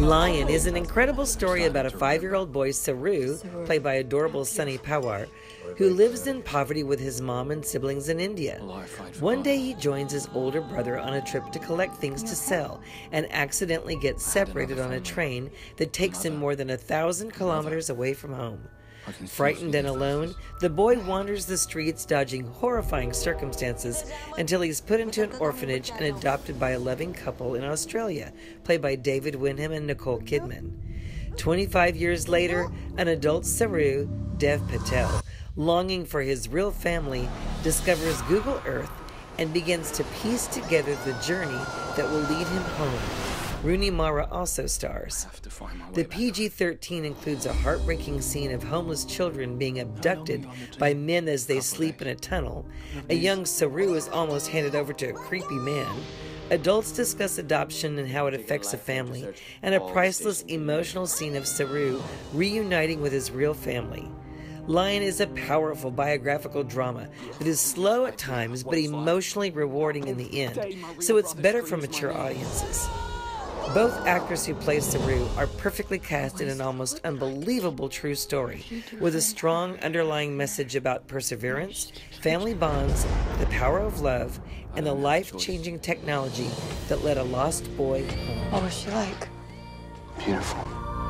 Lion is an incredible story about a 5-year-old boy, Saroo, played by adorable Sunny Pawar, who lives in poverty with his mom and siblings in India. One day he joins his older brother on a trip to collect things to sell and accidentally gets separated on a train that takes him more than 1,000 kilometers away from home. Frightened and alone, the boy wanders the streets dodging horrifying circumstances until he's put into an orphanage and adopted by a loving couple in Australia, played by David Winham and Nicole Kidman. 25 years later, an adult Saroo, Dev Patel, longing for his real family, discovers Google Earth and begins to piece together the journey that will lead him home. Rooney Mara also stars. The PG-13 includes a heartbreaking scene of homeless children being abducted by men as they sleep in a tunnel. A young Saroo is almost handed over to a creepy man. Adults discuss adoption and how it affects a family, and a priceless emotional scene of Saroo reuniting with his real family. Lion is a powerful biographical drama that is slow at times but emotionally rewarding in the end, so it's better for mature audiences. Both actors who play Saroo are perfectly cast in an almost unbelievable true story, with a strong underlying message about perseverance, family bonds, the power of love, and the life-changing technology that led a lost boy home. What was she like? Beautiful.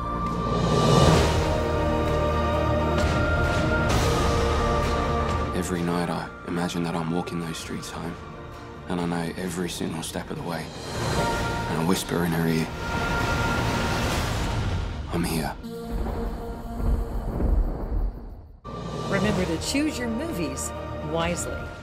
Every night I imagine that I'm walking those streets home, and I know every single step of the way. And I whisper in her ear, I'm here. Remember to choose your movies wisely.